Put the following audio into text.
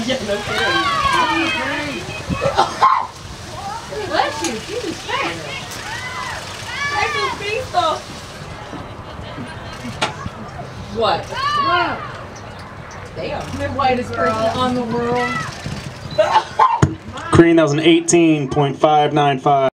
Yeah, no kidding. Bless you. Jesus Christ. Texas Beastal. What? Wow. Damn. The whitest person on the world. Green, that was an 18.595.